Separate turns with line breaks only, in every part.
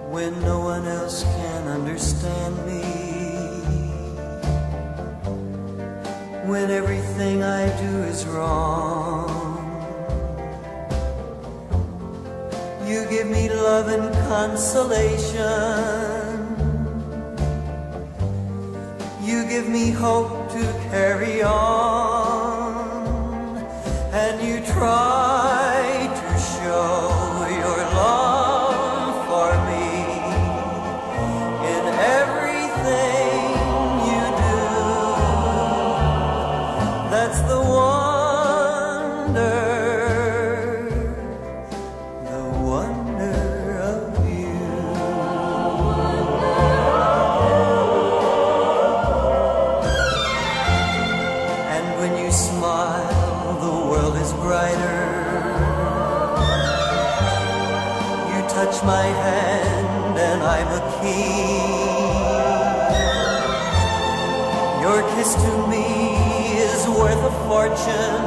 when no one else can understand me, when everything I do is wrong. You give me love and consolation. You give me hope to carry on, and you try to show your love for me in everything you do. That's the wonder of you. And when you smile, the world is brighter. You touch my hand and I'm a king. Your kiss to me is worth a fortune.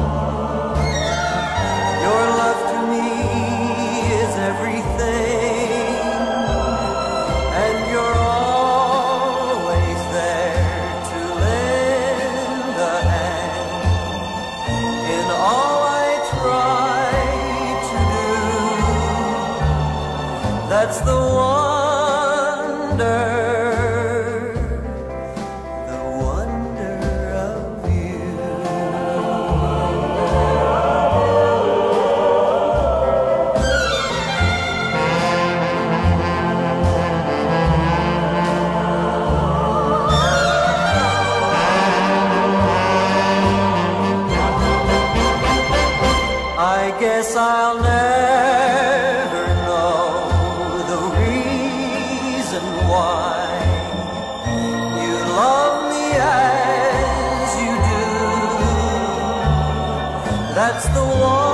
Your love to me is everything, and you're always there to lend a hand in all I try to do. That's the wonder of you. I guess I'll never know the reason why you love me as you do. That's the one